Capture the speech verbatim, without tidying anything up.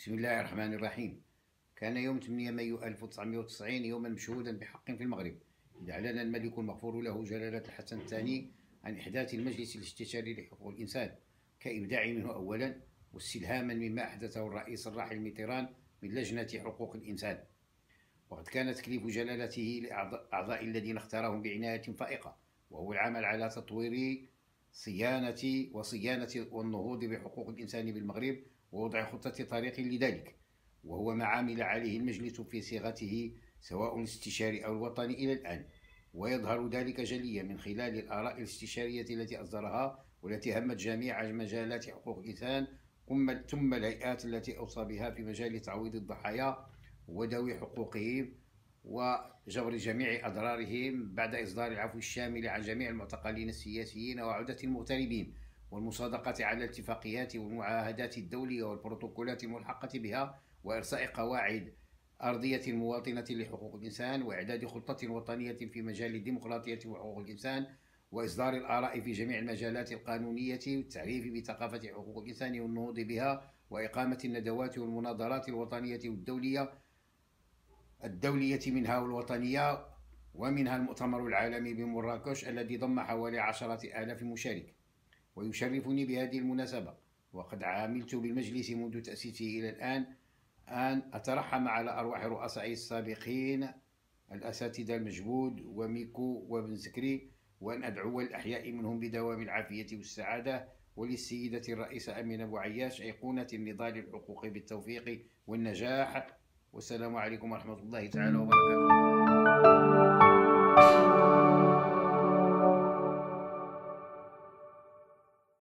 بسم الله الرحمن الرحيم. كان يوم ثمانية مايو ألف وتسعمائة وتسعين يوما مشهودا بحق في المغرب، إذ أعلن الملك المغفور له جلالة الحسن الثاني عن إحداث المجلس الاستشاري لحقوق الإنسان كإبداع منه أولا، واستلهاما مما أحدثه الرئيس الراحل ميتيران من لجنة حقوق الإنسان. وقد كان تكليف جلالته لأعضاء الذين اختارهم بعناية فائقة، وهو العمل على تطوير صيانة وصيانة والنهوض بحقوق الإنسان بالمغرب، ووضع خطة طريق لذلك، وهو ما عمل عليه المجلس في صيغته سواء الاستشاري أو الوطني إلى الآن. ويظهر ذلك جليا من خلال الآراء الاستشارية التي أصدرها، والتي همت جميع مجالات حقوق الإنسان، ثم الهيئات التي أوصى بها في مجال تعويض الضحايا وذوي حقوقهم وجبر جميع أضرارهم بعد إصدار العفو الشامل عن جميع المعتقلين السياسيين وعودة المغتربين، والمصادقة على الاتفاقيات والمعاهدات الدولية والبروتوكولات الملحقة بها، وإرساء قواعد أرضية المواطنة لحقوق الإنسان، وإعداد خطة وطنية في مجال الديمقراطية وحقوق الإنسان، وإصدار الآراء في جميع المجالات القانونية، والتعريف بثقافة حقوق الإنسان والنهوض بها، وإقامة الندوات والمناظرات الوطنية والدولية الدولية منها والوطنية، ومنها المؤتمر العالمي بمراكش الذي ضم حوالي عشرة آلاف مشارك. ويشرفني بهذه المناسبة، وقد عملت بالمجلس منذ تأسيسه إلى الآن، أن أترحم على أرواح رؤسائه السابقين الأساتذة المجهود وميكو وابن زكري، وأن أدعو الأحياء منهم بدوام العافية والسعادة، وللسيدة الرئيسة أمينة بوعياش أيقونة النضال للحقوق بالتوفيق والنجاح. والسلام عليكم ورحمة الله تعالى وبركاته.